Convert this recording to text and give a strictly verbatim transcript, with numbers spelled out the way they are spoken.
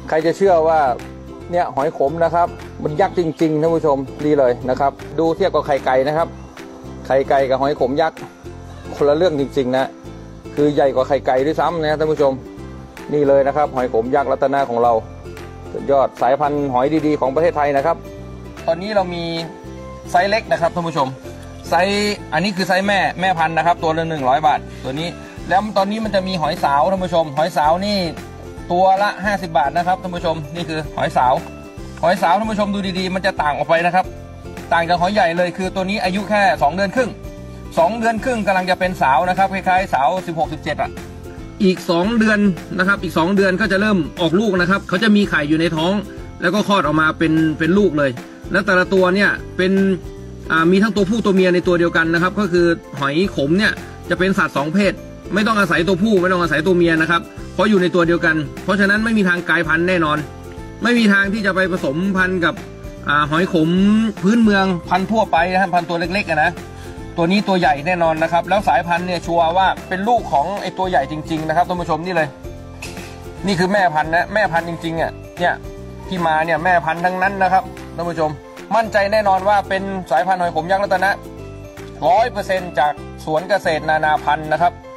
ใครจะเชื่อว่าเนี่ยหอยขมนะครับมันยักษ์จริงๆท่านผู้ชมดีเลยนะครับดูเทียบกับไข่ไก่นะครับไข่ไก่กับหอยขมยักษ์คนละเรื่องจริงๆนะคือใหญ่กว่าไข่ไก่ด้วยซ้ำนะท่านผู้ชมนี่เลยนะครับหอยขมยักษ์รัตนาของเราสุดยอดสายพันธุ์หอยดีๆของประเทศไทยนะครับตอนนี้เรามีไซส์เล็กนะครับท่านผู้ชมไซส์อันนี้คือไซส์แม่แม่พันธุ์นะครับตัวละหนึ่งร้อยบาทตัวนี้แล้วตอนนี้มันจะมีหอยสาวท่านผู้ชมหอยสาวนี่ตัวละห้าสิบบาทนะครับท่านผู้ชมนี่คือหอยสาวหอยสาวท่านผู้ชมดูดีๆมันจะต่างออกไปนะครับต่างจากหอยใหญ่เลยคือตัวนี้อายุแค่สองเดือนครึ่งสองเดือนครึ่งกำลังจะเป็นสาวนะครับคล้ายๆสาวสิบหก สิบเจ็ดอ่ะอีกสองเดือนนะครับอีกสองเดือนก็จะเริ่มออกลูกนะครับเขาจะมีไข่อยู่ในท้องแล้วก็คลอดออกมาเป็นเป็นลูกเลยแล้วแต่ละตัวเนี่ยเป็นมีทั้งตัวผู้ตัวเมียในตัวเดียวกันนะครับก็คือหอยขมเนี่ยจะเป็นสัตว์สองเพศไม่ต้องอาศัยตัวผู้ไม่ต้องอาศัยตัวเมียนะครับเพราะอยู่ในตัวเดียวกันเพราะฉะนั้นไม่มีทางกลายพันธุ์แน่นอนไม่มีทางที่จะไปผสมพันธุ์กับหอยขมพื้นเมืองพันธุ์ทั่วไปนะพันธุ์ตัวเล็กๆนะตัวนี้ตัวใหญ่แน่นอนนะครับแล้วสายพันธุ์เนี่ยชัวร์ว่าเป็นลูกของไอตัวใหญ่จริงๆนะครับท่านผู้ชมนี่เลยนี่คือแม่พันธุ์นะแม่พันธุ์จริงๆอ่ะเนี่ยที่มาเนี่ยแม่พันธุ์ทั้งนั้นนะครับท่านผู้ชมมั่นใจแน่นอนว่าเป็นสายพันธุ์หอยขมยักษ์รัตนะร้อยเปอร์เซ็นต์จากสวนเกษตรนานาพันธุ์นะครับ